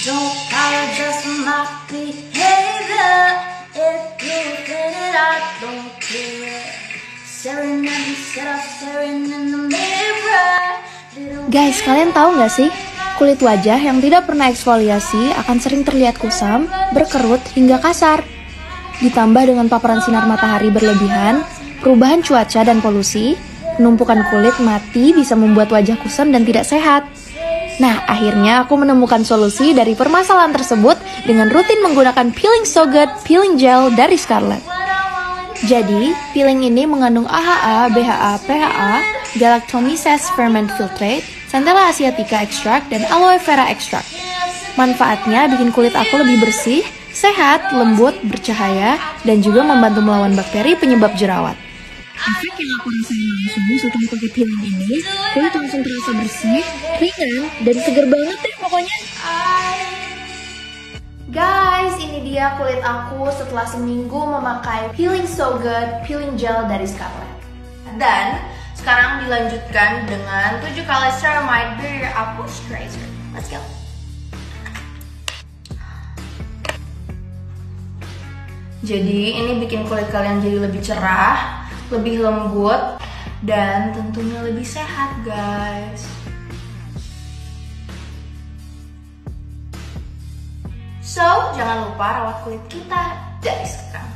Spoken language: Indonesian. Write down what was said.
Don't apologize for my behavior. If you feel it, I don't care. Staring at me, set up staring in the mirror. Guys, kalian tahu nggak sih? Kulit wajah yang tidak pernah eksfoliasi akan sering terlihat kusam, berkerut, hingga kasar. Ditambah dengan paparan sinar matahari berlebihan, perubahan cuaca dan polusi, penumpukan kulit mati bisa membuat wajah kusam dan tidak sehat. Nah, akhirnya aku menemukan solusi dari permasalahan tersebut dengan rutin menggunakan Peeling So Good Peeling Gel dari Scarlett. Jadi, peeling ini mengandung AHA, BHA, PHA, Galactomyces ferment filtrate, Centella asiatica extract, dan aloe vera extract. Manfaatnya bikin kulit aku lebih bersih, sehat, lembut, bercahaya, dan juga membantu melawan bakteri penyebab jerawat. Efek yang aku rasain langsung setelah pakai peeling ini, kulit langsung terasa bersih, ringan, dan seger banget deh pokoknya. Guys, ini dia kulit aku setelah seminggu memakai Peeling So Good Peeling Gel dari Scarlett. Dan sekarang dilanjutkan dengan 7 kali Ceramide Barrier Up Moisturizer. Let's go. Jadi ini bikin kulit kalian jadi lebih cerah, lebih lembut, dan tentunya lebih sehat, guys. So, jangan lupa rawat kulit kita dari sekarang.